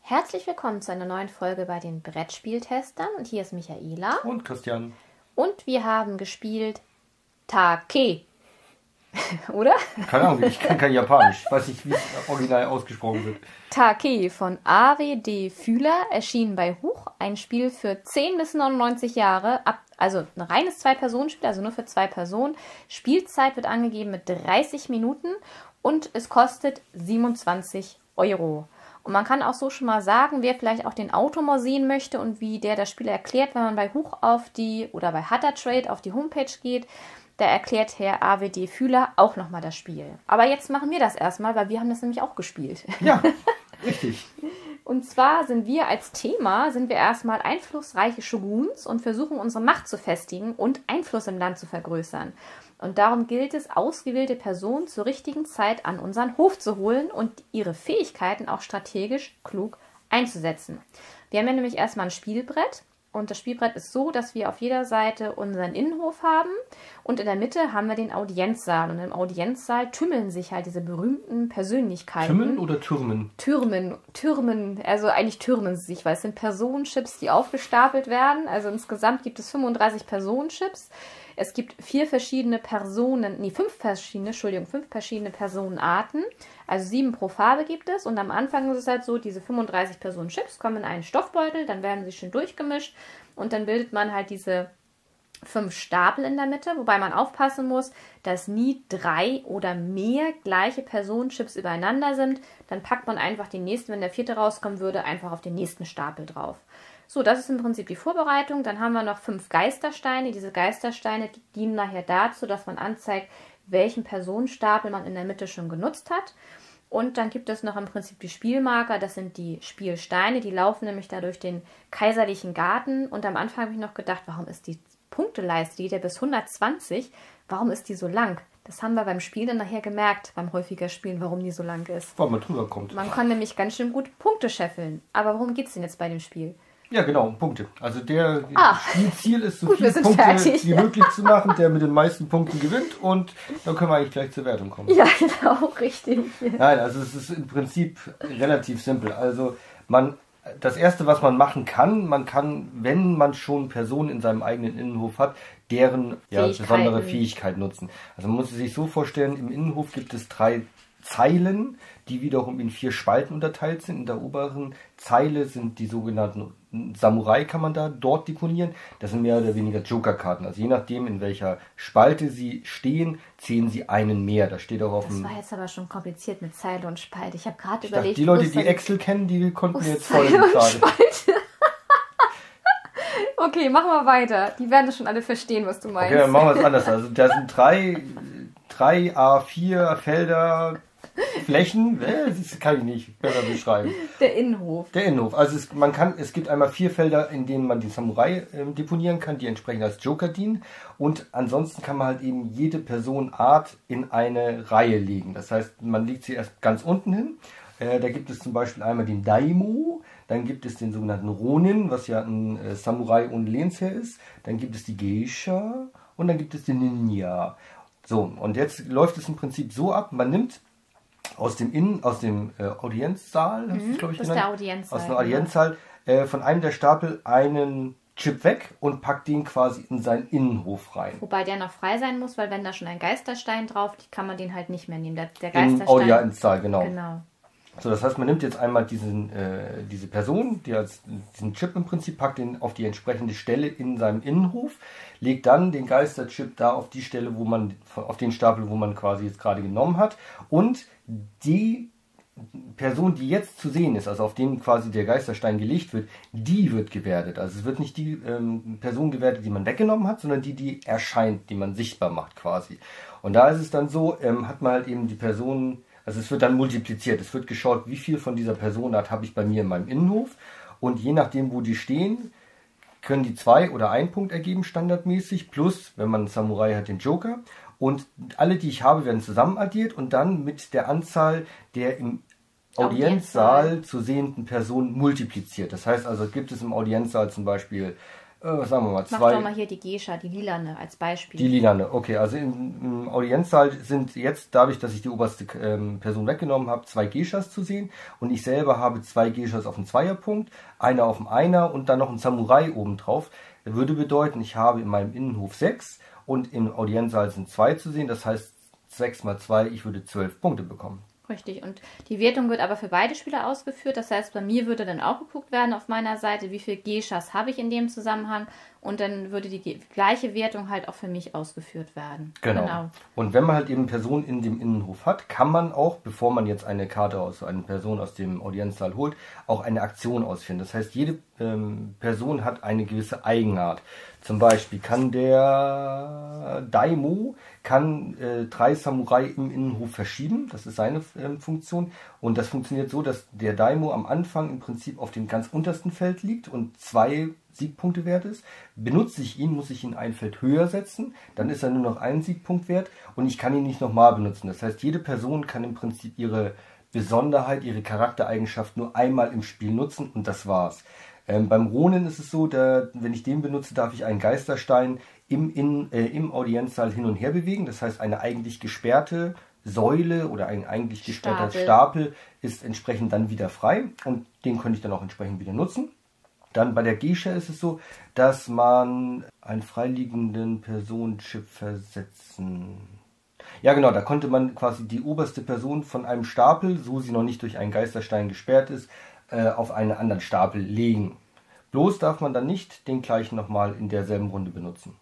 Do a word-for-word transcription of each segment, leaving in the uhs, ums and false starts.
Herzlich willkommen zu einer neuen Folge bei den Brettspieltestern. Und hier ist Michaela. Und Christian. Und wir haben gespielt Take. Oder? Keine Ahnung, ich kann kein Japanisch. Ich weiß nicht, wie es original ausgesprochen wird. Take von A W D Fühler, erschienen bei Huch. Ein Spiel für zehn bis neunundneunzig Jahre. Ab, also ein reines Zwei-Personen-Spiel, also nur für zwei Personen. Spielzeit wird angegeben mit dreißig Minuten und es kostet siebenundzwanzig Euro. Und man kann auch so schon mal sagen, wer vielleicht auch den Autor mal sehen möchte und wie der das Spiel erklärt, wenn man bei Huch auf die oder bei Hatter Trade auf die Homepage geht, da erklärt Herr A W D Fühler auch nochmal das Spiel. Aber jetzt machen wir das erstmal, weil wir haben das nämlich auch gespielt. Ja, richtig. Und zwar sind wir als Thema, sind wir erstmal einflussreiche Shoguns und versuchen unsere Macht zu festigen und Einfluss im Land zu vergrößern. Und darum gilt es, ausgewählte Personen zur richtigen Zeit an unseren Hof zu holen und ihre Fähigkeiten auch strategisch klug einzusetzen. Wir haben ja nämlich erstmal ein Spielbrett. Und das Spielbrett ist so, dass wir auf jeder Seite unseren Innenhof haben und in der Mitte haben wir den Audienzsaal. Und im Audienzsaal tümmeln sich halt diese berühmten Persönlichkeiten. Tümmeln oder Türmen? Türmen, Türmen, also eigentlich türmen sie sich, weil es sind Personenchips, die aufgestapelt werden. Also insgesamt gibt es fünfunddreißig Personenchips. Es gibt vier verschiedene Personen, nee, fünf verschiedene, Entschuldigung, fünf verschiedene Personenarten. Also sieben pro Farbe gibt es. Und am Anfang ist es halt so, diese fünfunddreißig Personen-Chips kommen in einen Stoffbeutel, dann werden sie schön durchgemischt. Und dann bildet man halt diese fünf Stapel in der Mitte, wobei man aufpassen muss, dass nie drei oder mehr gleiche Personenchips übereinander sind. Dann packt man einfach den nächsten, wenn der vierte rauskommen würde, einfach auf den nächsten Stapel drauf. So, das ist im Prinzip die Vorbereitung. Dann haben wir noch fünf Geistersteine. Diese Geistersteine dienen nachher dazu, dass man anzeigt, welchen Personenstapel man in der Mitte schon genutzt hat. Und dann gibt es noch im Prinzip die Spielmarker. Das sind die Spielsteine. Die laufen nämlich da durch den kaiserlichen Garten. Und am Anfang habe ich noch gedacht, warum ist die Punkteleiste, die geht ja bis hundertzwanzig, warum ist die so lang? Das haben wir beim Spielen dann nachher gemerkt, beim häufiger Spielen, warum die so lang ist. Weil man drüber kommt. Man kann nämlich ganz schön gut Punkte scheffeln. Aber worum geht es denn jetzt bei dem Spiel? Ja, genau, Punkte. Also der ah, Spielziel ist, so gut, viele Punkte fertig. wie möglich zu machen, der mit den meisten Punkten gewinnt und dann können wir eigentlich gleich zur Wertung kommen. Ja, genau, richtig. Nein, also es ist im Prinzip relativ simpel. Also man, das Erste, was man machen kann, man kann, wenn man schon Personen in seinem eigenen Innenhof hat, deren ja, besondere Fähigkeit nutzen. Also man muss es sich so vorstellen, im Innenhof gibt es drei Zeilen, die wiederum in vier Spalten unterteilt sind. In der oberen Zeile sind die sogenannten Samurai, kann man da dort deponieren. Das sind mehr oder weniger Joker-Karten. Also je nachdem, in welcher Spalte sie stehen, zählen sie einen mehr. Da steht auch auf das dem... war jetzt aber schon kompliziert mit Zeile und Spalte. Ich habe gerade Ich überlegt... dachte, die Leute, die Excel kennen, die konnten jetzt folgen gerade. Okay, machen wir weiter. Die werden das schon alle verstehen, was du meinst. Okay, dann machen wir es anders. Also da sind drei, drei A vier Felder... Flächen, das kann ich nicht besser beschreiben. Der Innenhof. Der Innenhof. Also es, man kann, es gibt einmal vier Felder, in denen man die Samurai äh, deponieren kann, die entsprechend als Joker dienen. Und ansonsten kann man halt eben jede Personenart in eine Reihe legen. Das heißt, man legt sie erst ganz unten hin. Äh, da gibt es zum Beispiel einmal den Daimyo, dann gibt es den sogenannten Ronin, was ja ein äh, Samurai ohne Lehnsherr ist. Dann gibt es die Geisha und dann gibt es den Ninja. So, und jetzt läuft es im Prinzip so ab, man nimmt aus dem Innen, aus dem äh, Audienzsaal, mhm, hast du, glaube ich, das genannt? Ist der Audienzsaal, aus dem Audienzsaal, äh, von einem der Stapel einen Chip weg und packt den quasi in seinen Innenhof rein. Wobei der noch frei sein muss, weil wenn da schon ein Geisterstein drauf, kann man den halt nicht mehr nehmen. Der, der Geisterstein. Im Audienzsaal, genau. genau. So, das heißt, man nimmt jetzt einmal diesen, äh, diese Person, die als diesen Chip im Prinzip packt, den auf die entsprechende Stelle in seinem Innenhof, legt dann den Geisterchip da auf die Stelle, wo man, auf den Stapel, wo man quasi jetzt gerade genommen hat, und die Person, die jetzt zu sehen ist, also auf dem quasi der Geisterstein gelegt wird, die wird gewertet. Also es wird nicht die ähm, Person gewertet, die man weggenommen hat, sondern die, die erscheint, die man sichtbar macht quasi. Und da ist es dann so, ähm, hat man halt eben die Person, also es wird dann multipliziert. Es wird geschaut, wie viel von dieser Personenart habe ich bei mir in meinem Innenhof. Und je nachdem, wo die stehen, können die zwei oder ein Punkt ergeben, standardmäßig. Plus, wenn man einen Samurai hat, den Joker. Und alle, die ich habe, werden zusammen addiert und dann mit der Anzahl der im Audienzsaal zu sehenden Personen multipliziert. Das heißt also, gibt es im Audienzsaal zum Beispiel äh, sagen wir mal, Mach zwei. doch mal hier die Geisha, die lilane als Beispiel. Die lilane, okay. Also im, im Audienzsaal sind jetzt, dadurch, dass ich die oberste ähm, Person weggenommen habe, zwei Geishas zu sehen. Und ich selber habe zwei Geishas auf dem Zweierpunkt, einer auf dem Einer und dann noch ein Samurai obendrauf. Das würde bedeuten, ich habe in meinem Innenhof sechs und im Audienzsaal sind zwei zu sehen. Das heißt, sechs mal zwei, ich würde zwölf Punkte bekommen. Richtig, und die Wertung wird aber für beide Spieler ausgeführt. Das heißt, bei mir würde dann auch geguckt werden auf meiner Seite, wie viele Geishas habe ich in dem Zusammenhang. Und dann würde die gleiche Wertung halt auch für mich ausgeführt werden. Genau. genau. Und wenn man halt eben Personen in dem Innenhof hat, kann man auch, bevor man jetzt eine Karte aus einer Person aus dem Audienzsaal holt, auch eine Aktion ausführen. Das heißt, jede ähm, Person hat eine gewisse Eigenart. Zum Beispiel kann der Daimo kann äh, drei Samurai im Innenhof verschieben. Das ist seine äh, Funktion. Und das funktioniert so, dass der Daimo am Anfang im Prinzip auf dem ganz untersten Feld liegt und zwei Siegpunkte wert ist. Benutze ich ihn, muss ich ihn ein Feld höher setzen. Dann ist er nur noch einen Siegpunkt wert und ich kann ihn nicht nochmal benutzen. Das heißt, jede Person kann im Prinzip ihre Besonderheit, ihre Charaktereigenschaft nur einmal im Spiel nutzen und das war's. Ähm, beim Ronin ist es so, da, wenn ich den benutze, darf ich einen Geisterstein im, in, äh, im Audienzsaal hin und her bewegen. Das heißt, eine eigentlich gesperrte Säule oder ein eigentlich gesperrter Stapel. Stapel ist entsprechend dann wieder frei und den könnte ich dann auch entsprechend wieder nutzen. Dann bei der Geisha ist es so, dass man einen freiliegenden Personenchip versetzen. Ja genau, da konnte man quasi die oberste Person von einem Stapel, so sie noch nicht durch einen Geisterstein gesperrt ist, auf einen anderen Stapel legen. Bloß darf man dann nicht den gleichen nochmal in derselben Runde benutzen.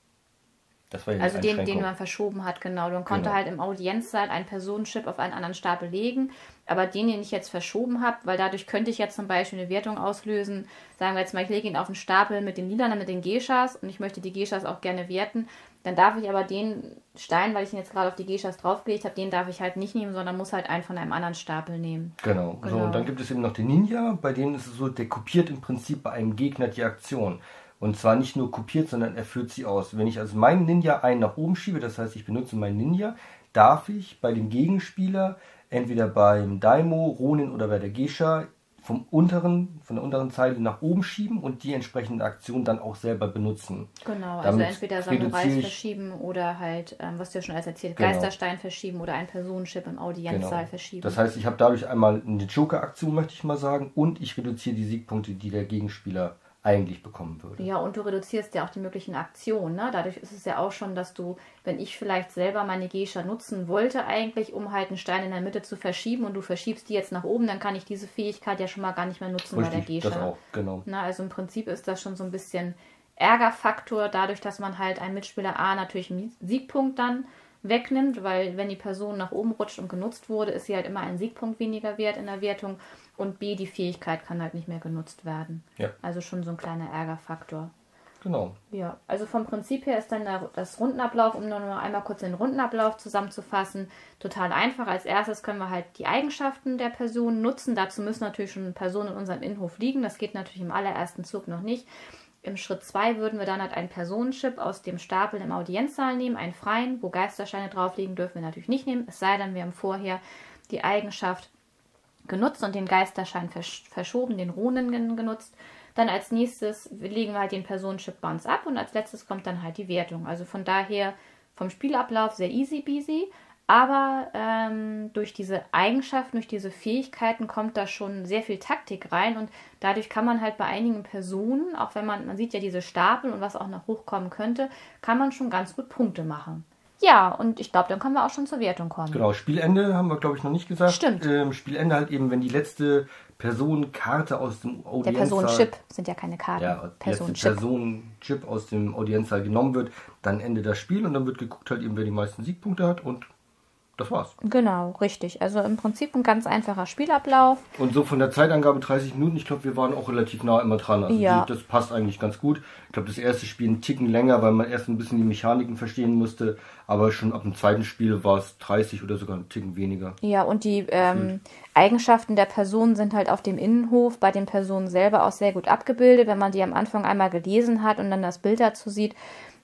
Das war ja also den, den man verschoben hat, genau. Man konnte genau. halt im Audienzsaal einen Personenchip auf einen anderen Stapel legen, aber den, den ich jetzt verschoben habe, weil dadurch könnte ich jetzt zum Beispiel eine Wertung auslösen, sagen wir jetzt mal, ich lege ihn auf einen Stapel mit den Lilanen, mit den Geishas und ich möchte die Geishas auch gerne werten, dann darf ich aber den Stein, weil ich ihn jetzt gerade auf die Geishas draufgelegt habe, den darf ich halt nicht nehmen, sondern muss halt einen von einem anderen Stapel nehmen. Genau. genau. So, und dann gibt es eben noch den Ninja, bei denen ist es so, der kopiert im Prinzip bei einem Gegner die Aktion. Und zwar nicht nur kopiert, sondern er führt sie aus. Wenn ich also meinen Ninja einen nach oben schiebe, das heißt, ich benutze meinen Ninja, darf ich bei dem Gegenspieler, entweder beim Daimo, Ronin oder bei der Geisha, vom unteren, von der unteren Zeile nach oben schieben und die entsprechende Aktion dann auch selber benutzen. Genau, also Damit entweder Samurais verschieben oder halt, ähm, was du ja schon alles erzählt, genau. Geisterstein verschieben oder einen Personenchip im Audienzsaal genau. verschieben. Das heißt, ich habe dadurch einmal eine Joker-Aktion, möchte ich mal sagen, und ich reduziere die Siegpunkte, die der Gegenspieler eigentlich bekommen würde. Ja, und du reduzierst ja auch die möglichen Aktionen. Ne? Dadurch ist es ja auch schon, dass du, wenn ich vielleicht selber meine Geisha nutzen wollte eigentlich, um halt einen Stein in der Mitte zu verschieben und du verschiebst die jetzt nach oben, dann kann ich diese Fähigkeit ja schon mal gar nicht mehr nutzen Richtig, bei der Geisha. Das auch, genau. Na, also im Prinzip ist das schon so ein bisschen Ärgerfaktor, dadurch, dass man halt einem Mitspieler A natürlich einen Siegpunkt dann wegnimmt, weil wenn die Person nach oben rutscht und genutzt wurde, ist sie halt immer einen Siegpunkt weniger wert in der Wertung und B, die Fähigkeit kann halt nicht mehr genutzt werden. Ja. Also schon so ein kleiner Ärgerfaktor. Genau. Ja, also vom Prinzip her ist dann der, das Rundenablauf, um nur noch einmal kurz den Rundenablauf zusammenzufassen, total einfach. Als erstes können wir halt die Eigenschaften der Person nutzen. Dazu müssen natürlich schon Personen in unserem Innenhof liegen. Das geht natürlich im allerersten Zug noch nicht. Im Schritt zwei würden wir dann halt einen Personenchip aus dem Stapel im Audienzsaal nehmen, einen freien, wo Geistersteine drauf liegen, dürfen wir natürlich nicht nehmen, es sei denn, wir haben vorher die Eigenschaft genutzt und den Geisterschein versch verschoben, den Ronin genutzt. Dann als nächstes legen wir halt den Personenchip bei uns ab und als letztes kommt dann halt die Wertung. Also von daher vom Spielablauf sehr easy peasy. Aber ähm, durch diese Eigenschaften, durch diese Fähigkeiten kommt da schon sehr viel Taktik rein und dadurch kann man halt bei einigen Personen, auch wenn man, man sieht ja diese Stapel und was auch noch hochkommen könnte, kann man schon ganz gut Punkte machen. Ja, und ich glaube, dann können wir auch schon zur Wertung kommen. Genau, Spielende haben wir, glaube ich, noch nicht gesagt. Stimmt. Ähm, Spielende halt eben, wenn die letzte Personenkarte aus dem Audienzsaal... Der Personenchip sind ja keine Karten. Ja, die letzte Personenchip aus dem Audienzsaal genommen wird, dann endet das Spiel und dann wird geguckt halt eben, wer die meisten Siegpunkte hat und das war's. Genau, richtig. Also im Prinzip ein ganz einfacher Spielablauf. Und so von der Zeitangabe dreißig Minuten, ich glaube, wir waren auch relativ nah immer dran. Also ja. die, das passt eigentlich ganz gut. Ich glaube, das erste Spiel einen Ticken länger, weil man erst ein bisschen die Mechaniken verstehen musste. Aber schon ab dem zweiten Spiel war es dreißig oder sogar einen Ticken weniger. Ja, und die ähm, Eigenschaften der Personen sind halt auf dem Innenhof bei den Personen selber auch sehr gut abgebildet. Wenn man die am Anfang einmal gelesen hat und dann das Bild dazu sieht,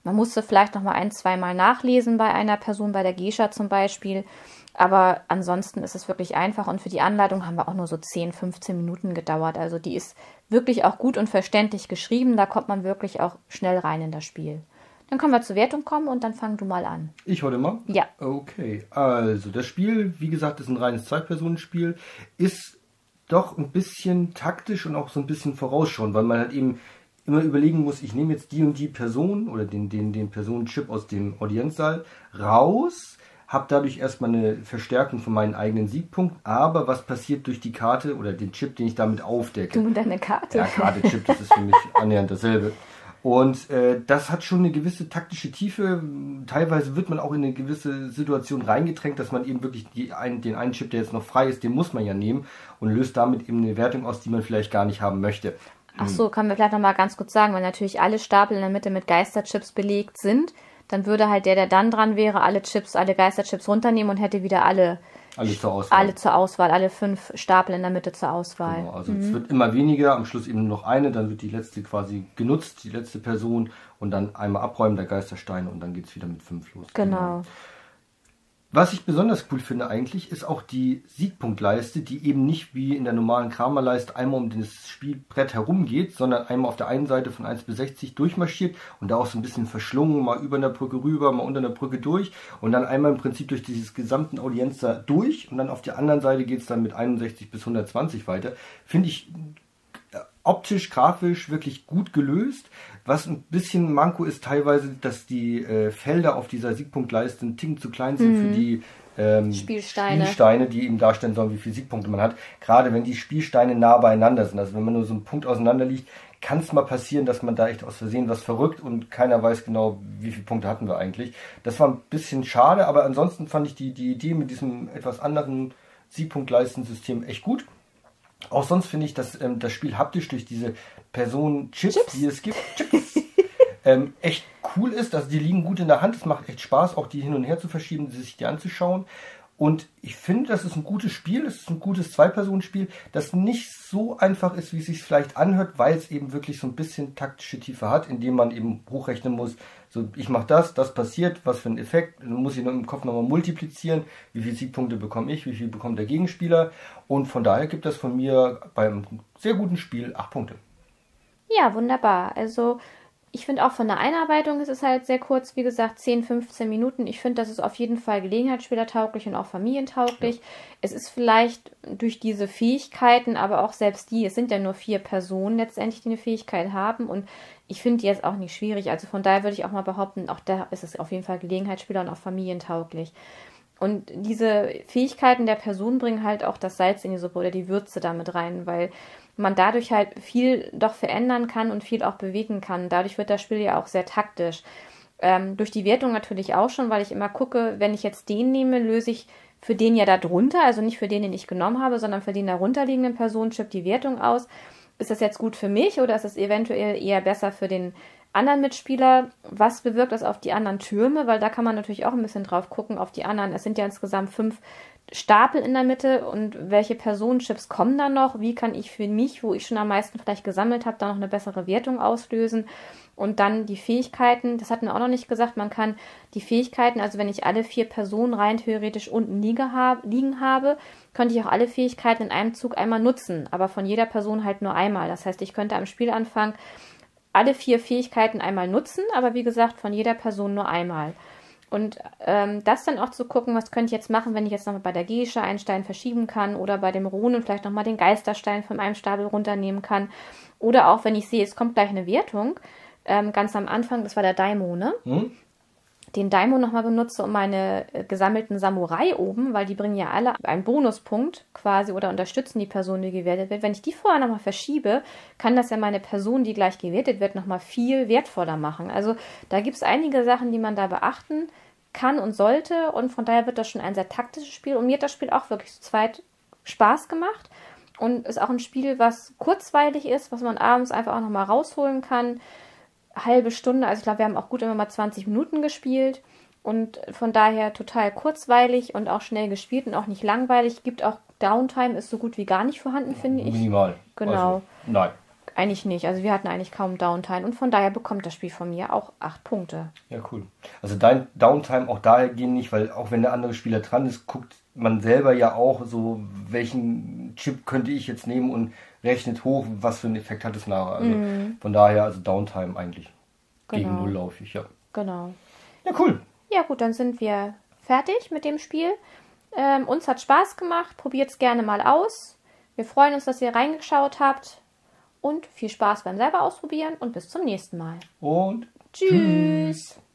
Man musste vielleicht noch mal ein, zweimal nachlesen bei einer Person, bei der Gescha zum Beispiel. Aber ansonsten ist es wirklich einfach. Und für die Anleitung haben wir auch nur so zehn, fünfzehn Minuten gedauert. Also die ist wirklich auch gut und verständlich geschrieben. Da kommt man wirklich auch schnell rein in das Spiel. Dann können wir zur Wertung kommen und dann fang du mal an. Ich heute mal? Ja. Okay, also das Spiel, wie gesagt, ist ein reines Zwei-Personen-Spiel, ist doch ein bisschen taktisch und auch so ein bisschen vorausschauend, weil man halt eben immer überlegen muss, ich nehme jetzt die und die Person oder den, den, den Personenchip aus dem Audienzsaal raus, habe dadurch erstmal eine Verstärkung von meinen eigenen Siegpunkten, aber was passiert durch die Karte oder den Chip, den ich damit aufdecke? Du und deine Karte? Ja, Karte, Chip, das ist für mich annähernd dasselbe. Und äh, das hat schon eine gewisse taktische Tiefe. Teilweise wird man auch in eine gewisse Situation reingedrängt, dass man eben wirklich die, ein, den einen Chip, der jetzt noch frei ist, den muss man ja nehmen und löst damit eben eine Wertung aus, die man vielleicht gar nicht haben möchte. Ach so, können wir vielleicht nochmal ganz kurz sagen, weil natürlich alle Stapel in der Mitte mit Geisterchips belegt sind, dann würde halt der, der dann dran wäre, alle Chips, alle Geisterchips runternehmen und hätte wieder alle, alle zur Auswahl. Alle zur Auswahl, alle fünf Stapel in der Mitte zur Auswahl. Genau, also mhm. es wird immer weniger, am Schluss eben nur noch eine, dann wird die letzte quasi genutzt, die letzte Person und dann einmal abräumen der Geistersteine und dann geht es wieder mit fünf los. Genau. genau. Was ich besonders cool finde eigentlich, ist auch die Siegpunktleiste, die eben nicht wie in der normalen Kramerleiste einmal um das Spielbrett herumgeht, sondern einmal auf der einen Seite von eins bis sechzig durchmarschiert und da auch so ein bisschen verschlungen, mal über einer Brücke rüber, mal unter einer Brücke durch und dann einmal im Prinzip durch dieses gesamten Audienz da durch und dann auf der anderen Seite geht es dann mit einundsechzig bis hundertzwanzig weiter. Finde ich optisch, grafisch wirklich gut gelöst. Was ein bisschen Manko ist teilweise, dass die äh, Felder auf dieser Siegpunktleiste ein Ticken zu klein sind mhm. für die ähm, Spielsteine. Spielsteine, die eben darstellen sollen, wie viele Siegpunkte man hat. Gerade wenn die Spielsteine nah beieinander sind, also wenn man nur so einen Punkt auseinander liegt, kann es mal passieren, dass man da echt aus Versehen was verrückt und keiner weiß genau, wie viele Punkte hatten wir eigentlich. Das war ein bisschen schade, aber ansonsten fand ich die, die Idee mit diesem etwas anderen Siegpunktleistensystem echt gut. Auch sonst finde ich, dass ähm, das Spiel haptisch durch diese Personen-Chips, Chips. die es gibt, Chips, ähm, echt cool ist. Also die liegen gut in der Hand. Es macht echt Spaß, auch die hin und her zu verschieben, sich die anzuschauen. Und ich finde, das ist ein gutes Spiel. Es ist ein gutes Zwei-Personen-Spiel, das nicht so einfach ist, wie es sich vielleicht anhört, weil es eben wirklich so ein bisschen taktische Tiefe hat, indem man eben hochrechnen muss, so ich mache das, das passiert, was für ein Effekt, dann muss ich nur im Kopf nochmal multiplizieren, wie viele Siegpunkte bekomme ich, wie viel bekommt der Gegenspieler und von daher gibt das von mir beim sehr guten Spiel acht Punkte. Ja, wunderbar. Also ich finde auch von der Einarbeitung ist es halt sehr kurz, wie gesagt, zehn, fünfzehn Minuten. Ich finde, das ist auf jeden Fall gelegenheitsspielertauglich und auch familientauglich. Ja. Es ist vielleicht durch diese Fähigkeiten, aber auch selbst die, es sind ja nur vier Personen letztendlich, die eine Fähigkeit haben und ich finde die jetzt auch nicht schwierig. Also von daher würde ich auch mal behaupten, auch da ist es auf jeden Fall Gelegenheitsspieler und auch familientauglich. Und diese Fähigkeiten der Person bringen halt auch das Salz in die Suppe oder die Würze damit rein, weil man dadurch halt viel doch verändern kann und viel auch bewegen kann. Dadurch wird das Spiel ja auch sehr taktisch. Ähm, durch die Wertung natürlich auch schon, weil ich immer gucke, wenn ich jetzt den nehme, löse ich für den ja da drunter, also nicht für den, den ich genommen habe, sondern für den darunterliegenden Personenchip die Wertung aus. Ist das jetzt gut für mich oder ist es eventuell eher besser für den anderen Mitspieler? Was bewirkt das auf die anderen Türme? Weil da kann man natürlich auch ein bisschen drauf gucken, auf die anderen. Es sind ja insgesamt fünf Stapel in der Mitte und welche Personenchips kommen da noch? Wie kann ich für mich, wo ich schon am meisten vielleicht gesammelt habe, da noch eine bessere Wertung auslösen? Und dann die Fähigkeiten, das hatten wir auch noch nicht gesagt, man kann die Fähigkeiten, also wenn ich alle vier Personen rein theoretisch unten liegen habe, könnte ich auch alle Fähigkeiten in einem Zug einmal nutzen, aber von jeder Person halt nur einmal. Das heißt, ich könnte am Spielanfang alle vier Fähigkeiten einmal nutzen, aber wie gesagt, von jeder Person nur einmal. Und ähm, das dann auch zu gucken, was könnte ich jetzt machen, wenn ich jetzt nochmal bei der Gescha einen Stein verschieben kann oder bei dem Ronen vielleicht nochmal den Geisterstein von einem Stapel runternehmen kann. Oder auch, wenn ich sehe, es kommt gleich eine Wertung, ähm, ganz am Anfang, das war der Daimon, ne? Hm? Den Daimon nochmal benutze, um meine äh, gesammelten Samurai oben, weil die bringen ja alle einen Bonuspunkt quasi oder unterstützen die Person, die gewertet wird. Wenn ich die vorher nochmal verschiebe, kann das ja meine Person, die gleich gewertet wird, nochmal viel wertvoller machen. Also da gibt es einige Sachen, die man da beachten kann und sollte und von daher wird das schon ein sehr taktisches Spiel und mir hat das Spiel auch wirklich zu zweit Spaß gemacht und ist auch ein Spiel, was kurzweilig ist, was man abends einfach auch nochmal rausholen kann. Halbe Stunde, also ich glaube, wir haben auch gut immer mal zwanzig Minuten gespielt und von daher total kurzweilig und auch schnell gespielt und auch nicht langweilig. Gibt auch Downtime, ist so gut wie gar nicht vorhanden, finde ich. Minimal. Genau. Also, nein. eigentlich nicht. Also wir hatten eigentlich kaum Downtime und von daher bekommt das Spiel von mir auch acht Punkte. Ja, cool. Also dein Downtime auch daher gehen nicht, weil auch wenn der andere Spieler dran ist, guckt man selber ja auch so, welchen Chip könnte ich jetzt nehmen und rechnet hoch, was für einen Effekt hat es nachher. Also Mhm. von daher, also Downtime eigentlich. Gegen Genau. Null laufe ich, ja. Genau. Ja, cool. Ja gut, dann sind wir fertig mit dem Spiel. Ähm, uns hat Spaß gemacht. Probiert es gerne mal aus. Wir freuen uns, dass ihr reingeschaut habt. Und viel Spaß beim selber ausprobieren und bis zum nächsten Mal. Und Tschüss. tschüss.